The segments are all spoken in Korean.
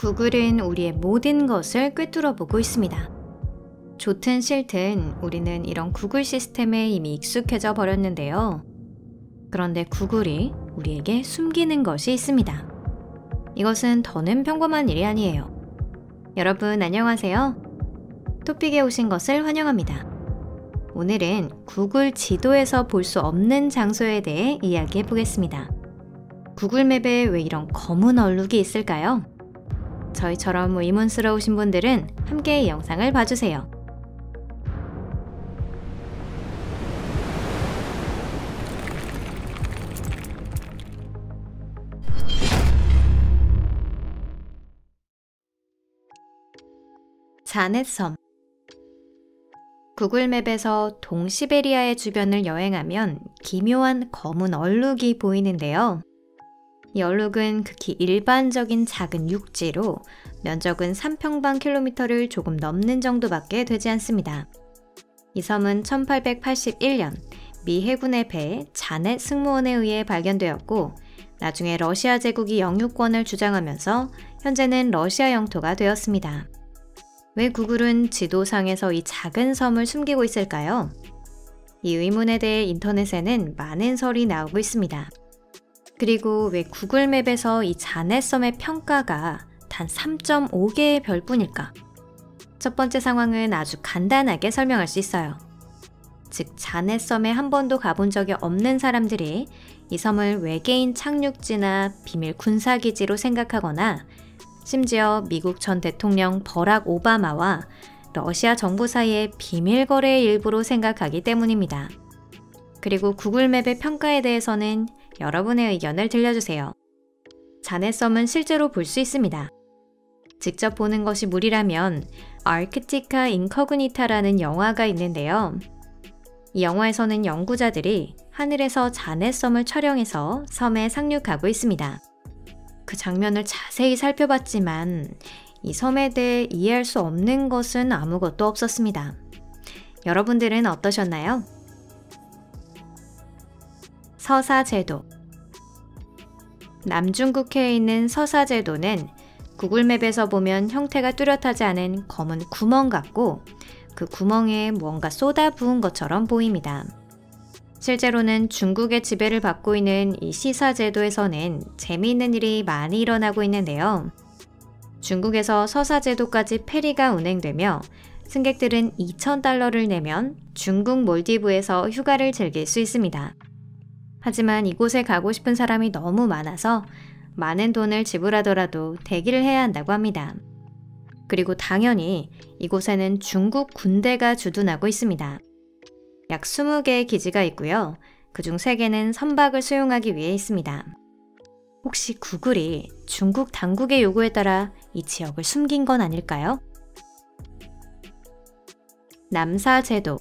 구글은 우리의 모든 것을 꿰뚫어 보고 있습니다. 좋든 싫든 우리는 이런 구글 시스템에 이미 익숙해져 버렸는데요. 그런데 구글이 우리에게 숨기는 것이 있습니다. 이것은 더는 평범한 일이 아니에요. 여러분 안녕하세요. 토픽에 오신 것을 환영합니다. 오늘은 구글 지도에서 볼 수 없는 장소에 대해 이야기해 보겠습니다. 구글 맵에 왜 이런 검은 얼룩이 있을까요? 저희처럼 의문스러우신 분들은 함께 이 영상을 봐주세요. 자넷섬. 구글 맵에서 동시베리아의 주변을 여행하면 기묘한 검은 얼룩이 보이는데요. 이 얼룩은 극히 일반적인 작은 육지로 면적은 3평방킬로미터를 조금 넘는 정도밖에 되지 않습니다. 이 섬은 1881년 미 해군의 배 자넷 승무원에 의해 발견되었고 나중에 러시아 제국이 영유권을 주장하면서 현재는 러시아 영토가 되었습니다. 왜 구글은 지도상에서 이 작은 섬을 숨기고 있을까요? 이 의문에 대해 인터넷에는 많은 설이 나오고 있습니다. 그리고 왜 구글 맵에서 이 자넷섬의 평가가 단 3.5개의 별뿐일까? 첫 번째 상황은 아주 간단하게 설명할 수 있어요. 즉, 자넷섬에 한 번도 가본 적이 없는 사람들이 이 섬을 외계인 착륙지나 비밀 군사기지로 생각하거나 심지어 미국 전 대통령 버락 오바마와 러시아 정부 사이의 비밀 거래의 일부로 생각하기 때문입니다. 그리고 구글 맵의 평가에 대해서는 여러분의 의견을 들려주세요. 자넷섬은 실제로 볼 수 있습니다. 직접 보는 것이 무리라면 아르크티카 인커그니타라는 영화가 있는데요. 이 영화에서는 연구자들이 하늘에서 자넷섬을 촬영해서 섬에 상륙하고 있습니다. 그 장면을 자세히 살펴봤지만 이 섬에 대해 이해할 수 없는 것은 아무것도 없었습니다. 여러분들은 어떠셨나요? 서사제도. 남중국해에 있는 서사제도는 구글 맵에서 보면 형태가 뚜렷하지 않은 검은 구멍 같고 그 구멍에 뭔가 쏟아부은 것처럼 보입니다. 실제로는 중국의 지배를 받고 있는 이 시사제도에서는 재미있는 일이 많이 일어나고 있는데요. 중국에서 서사제도까지 페리가 운행되며 승객들은 2,000달러를 내면 중국 몰디브에서 휴가를 즐길 수 있습니다. 하지만 이곳에 가고 싶은 사람이 너무 많아서 많은 돈을 지불하더라도 대기를 해야 한다고 합니다. 그리고 당연히 이곳에는 중국 군대가 주둔하고 있습니다. 약 20개의 기지가 있고요. 그중 3개는 선박을 수용하기 위해 있습니다. 혹시 구글이 중국 당국의 요구에 따라 이 지역을 숨긴 건 아닐까요? 남사제도.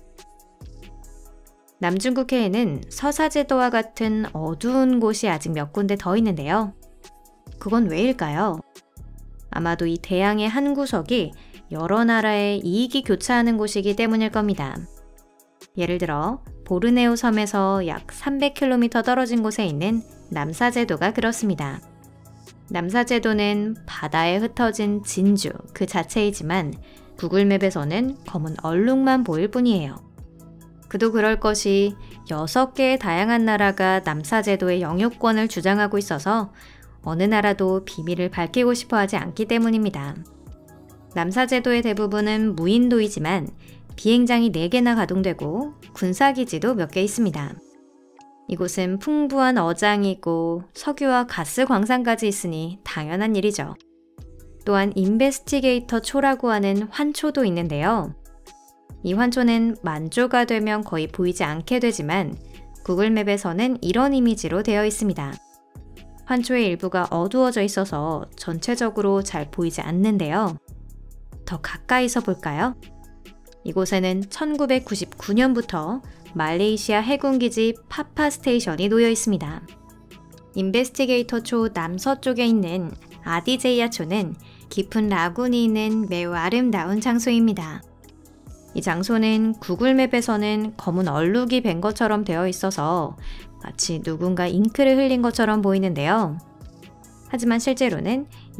남중국해에는 서사제도와 같은 어두운 곳이 아직 몇 군데 더 있는데요. 그건 왜일까요? 아마도 이 대양의 한 구석이 여러 나라의 이익이 교차하는 곳이기 때문일 겁니다. 예를 들어 보르네오 섬에서 약 300km 떨어진 곳에 있는 남사제도가 그렇습니다. 남사제도는 바다에 흩어진 진주 그 자체이지만 구글 맵에서는 검은 얼룩만 보일 뿐이에요. 그도 그럴 것이 6개의 다양한 나라가 남사제도의 영유권을 주장하고 있어서 어느 나라도 비밀을 밝히고 싶어 하지 않기 때문입니다. 남사제도의 대부분은 무인도이지만 비행장이 4개나 가동되고 군사기지도 몇 개 있습니다. 이곳은 풍부한 어장이고 석유와 가스 광산까지 있으니 당연한 일이죠. 또한 인베스티게이터 초라고 하는 환초도 있는데요. 이 환초는 만조가 되면 거의 보이지 않게 되지만 구글 맵에서는 이런 이미지로 되어 있습니다. 환초의 일부가 어두워져 있어서 전체적으로 잘 보이지 않는데요. 더 가까이서 볼까요? 이곳에는 1999년부터 말레이시아 해군기지 파파 스테이션이 놓여 있습니다. 인베스티게이터 초 남서쪽에 있는 아디제이아 초는 깊은 라군이 있는 매우 아름다운 장소입니다. 이 장소는 구글 맵에서는 검은 얼룩이 밴 것처럼 되어 있어서 마치 누군가 잉크를 흘린 것처럼 보이는데요. 하지만 실제로는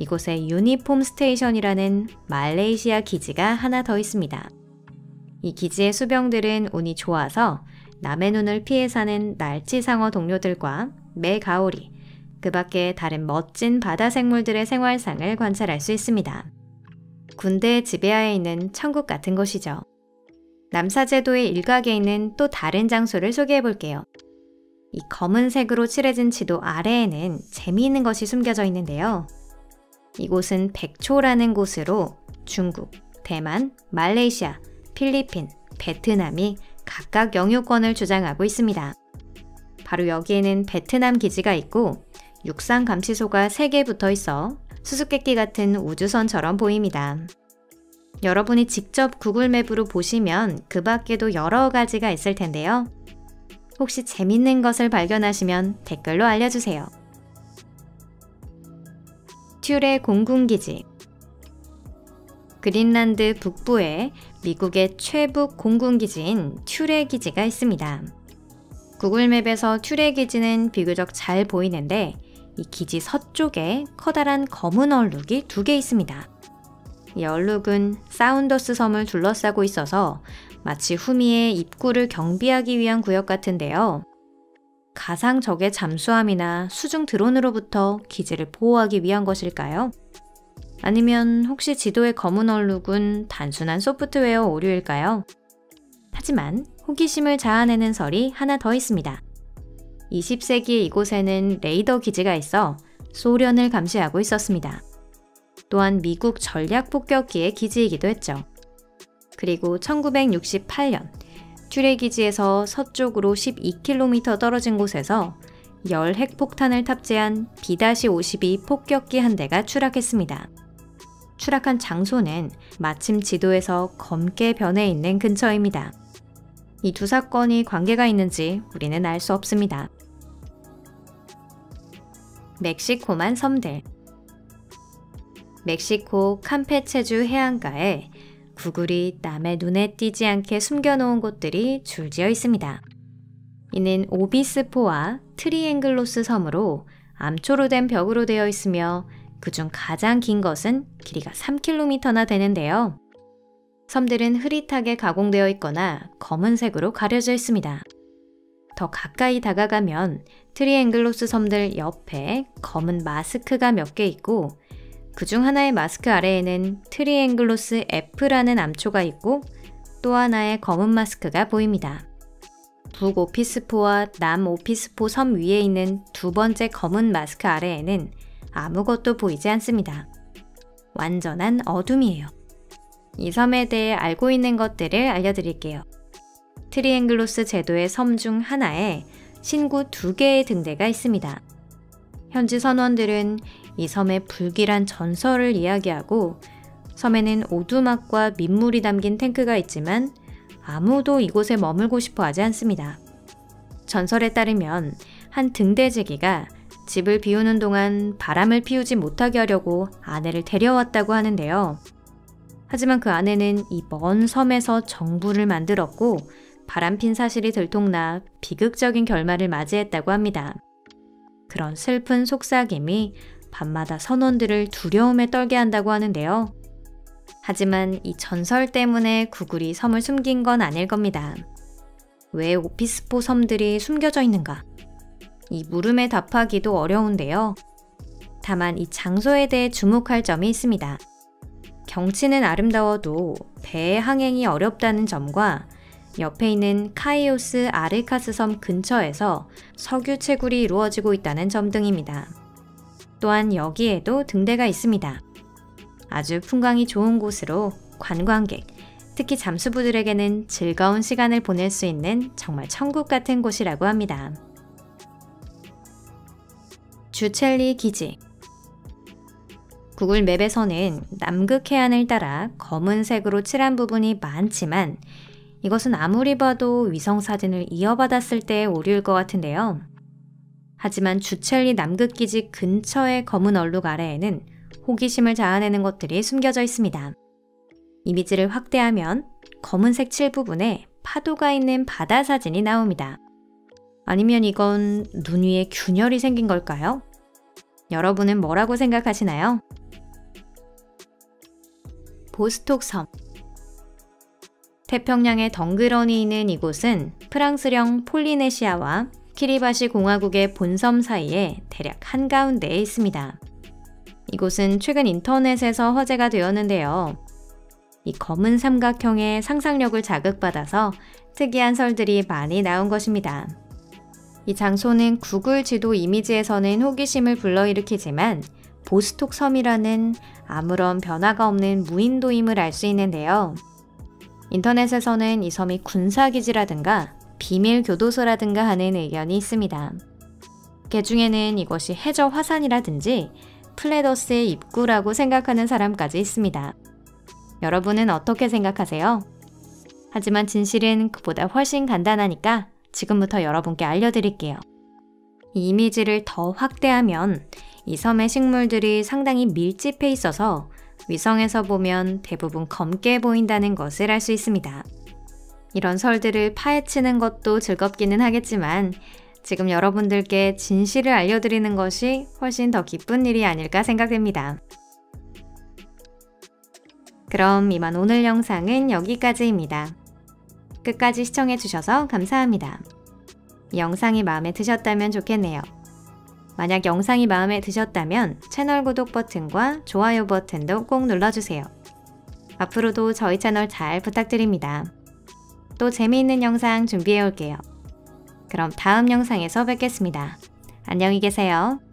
이곳에 유니폼 스테이션이라는 말레이시아 기지가 하나 더 있습니다. 이 기지의 수병들은 운이 좋아서 남의 눈을 피해 사는 날치상어 동료들과 메가오리, 그 밖에 다른 멋진 바다 생물들의 생활상을 관찰할 수 있습니다. 군대의 지배하에 있는 천국 같은 곳이죠. 남사제도의 일각에 있는 또 다른 장소를 소개해 볼게요. 이 검은색으로 칠해진 지도 아래에는 재미있는 것이 숨겨져 있는데요. 이곳은 백초라는 곳으로 중국, 대만, 말레이시아, 필리핀, 베트남이 각각 영유권을 주장하고 있습니다. 바로 여기에는 베트남 기지가 있고 육상 감시소가 3개 붙어 있어 수수께끼 같은 우주선처럼 보입니다. 여러분이 직접 구글 맵으로 보시면 그 밖에도 여러 가지가 있을 텐데요. 혹시 재밌는 것을 발견하시면 댓글로 알려주세요. 튜레 공군기지. 그린란드 북부에 미국의 최북 공군기지인 튜레 기지가 있습니다. 구글 맵에서 튜레 기지는 비교적 잘 보이는데 이 기지 서쪽에 커다란 검은 얼룩이 2개 있습니다. 이 얼룩은 사운더스 섬을 둘러싸고 있어서 마치 후미의 입구를 경비하기 위한 구역 같은데요. 가상 적의 잠수함이나 수중 드론으로부터 기지를 보호하기 위한 것일까요? 아니면 혹시 지도의 검은 얼룩은 단순한 소프트웨어 오류일까요? 하지만 호기심을 자아내는 설이 하나 더 있습니다. 20세기에 이곳에는 레이더 기지가 있어 소련을 감시하고 있었습니다. 또한 미국 전략폭격기의 기지이기도 했죠. 그리고 1968년 튜레 기지에서 서쪽으로 12km 떨어진 곳에서 열 핵폭탄을 탑재한 B-52 폭격기 한 대가 추락했습니다. 추락한 장소는 마침 지도에서 검게 변해 있는 근처입니다. 이 두 사건이 관계가 있는지 우리는 알 수 없습니다. 멕시코만 섬들. 멕시코 campeche주 해안가에 구글이 남의 눈에 띄지 않게 숨겨놓은 곳들이 줄지어 있습니다. 이는 오비스포와 트리앵글로스 섬으로 암초로 된 벽으로 되어 있으며 그중 가장 긴 것은 길이가 3km나 되는데요. 섬들은 흐릿하게 가공되어 있거나 검은색으로 가려져 있습니다. 더 가까이 다가가면 트리앵글로스 섬들 옆에 검은 마스크가 몇 개 있고 그중 하나의 마스크 아래에는 트리앵글로스 F라는 암초가 있고 또 하나의 검은 마스크가 보입니다. 북오피스포와 남오피스포 섬 위에 있는 두 번째 검은 마스크 아래에는 아무것도 보이지 않습니다. 완전한 어둠이에요. 이 섬에 대해 알고 있는 것들을 알려드릴게요. 트리앵글로스 제도의 섬 중 하나에 신구 2개의 등대가 있습니다. 현지 선원들은 이 섬의 불길한 전설을 이야기하고 섬에는 오두막과 민물이 담긴 탱크가 있지만 아무도 이곳에 머물고 싶어 하지 않습니다. 전설에 따르면 한 등대제기가 집을 비우는 동안 바람을 피우지 못하게 하려고 아내를 데려왔다고 하는데요. 하지만 그 아내는 이 먼 섬에서 정부를 만들었고 바람핀 사실이 들통나 비극적인 결말을 맞이했다고 합니다. 그런 슬픈 속삭임이 밤마다 선원들을 두려움에 떨게 한다고 하는데요. 하지만 이 전설 때문에 구글이 섬을 숨긴 건 아닐 겁니다. 왜 오피스포 섬들이 숨겨져 있는가? 이 물음에 답하기도 어려운데요. 다만 이 장소에 대해 주목할 점이 있습니다. 경치는 아름다워도 배의 항행이 어렵다는 점과 옆에 있는 카이오스 아르카스 섬 근처에서 석유 채굴이 이루어지고 있다는 점 등입니다. 또한 여기에도 등대가 있습니다. 아주 풍광이 좋은 곳으로 관광객, 특히 잠수부들에게는 즐거운 시간을 보낼 수 있는 정말 천국 같은 곳이라고 합니다. 주첼리 기지. 구글 맵에서는 남극 해안을 따라 검은색으로 칠한 부분이 많지만 이것은 아무리 봐도 위성사진을 이어받았을 때의 오류일 것 같은데요. 하지만 주첼리 남극기지 근처의 검은 얼룩 아래에는 호기심을 자아내는 것들이 숨겨져 있습니다. 이미지를 확대하면 검은색 칠 부분에 파도가 있는 바다 사진이 나옵니다. 아니면 이건 눈 위에 균열이 생긴 걸까요? 여러분은 뭐라고 생각하시나요? 보스톡 섬. 태평양에 덩그러니 있는 이곳은 프랑스령 폴리네시아와 키리바시 공화국의 본섬 사이에 대략 한가운데에 있습니다. 이곳은 최근 인터넷에서 화제가 되었는데요. 이 검은 삼각형의 상상력을 자극받아서 특이한 설들이 많이 나온 것입니다. 이 장소는 구글 지도 이미지에서는 호기심을 불러일으키지만 보스톡 섬이라는 아무런 변화가 없는 무인도임을 알 수 있는데요. 인터넷에서는 이 섬이 군사기지라든가 비밀 교도소라든가 하는 의견이 있습니다. 그 중에는 이것이 해저 화산이라든지 플레더스의 입구라고 생각하는 사람까지 있습니다. 여러분은 어떻게 생각하세요? 하지만 진실은 그보다 훨씬 간단하니까 지금부터 여러분께 알려드릴게요. 이 이미지를 더 확대하면 이 섬의 식물들이 상당히 밀집해 있어서 위성에서 보면 대부분 검게 보인다는 것을 알 수 있습니다. 이런 설들을 파헤치는 것도 즐겁기는 하겠지만 지금 여러분들께 진실을 알려드리는 것이 훨씬 더 기쁜 일이 아닐까 생각됩니다. 그럼 이만 오늘 영상은 여기까지입니다. 끝까지 시청해주셔서 감사합니다. 이 영상이 마음에 드셨다면 좋겠네요. 만약 영상이 마음에 드셨다면 채널 구독 버튼과 좋아요 버튼도 꼭 눌러주세요. 앞으로도 저희 채널 잘 부탁드립니다. 또 재미있는 영상 준비해 올게요. 그럼 다음 영상에서 뵙겠습니다. 안녕히 계세요.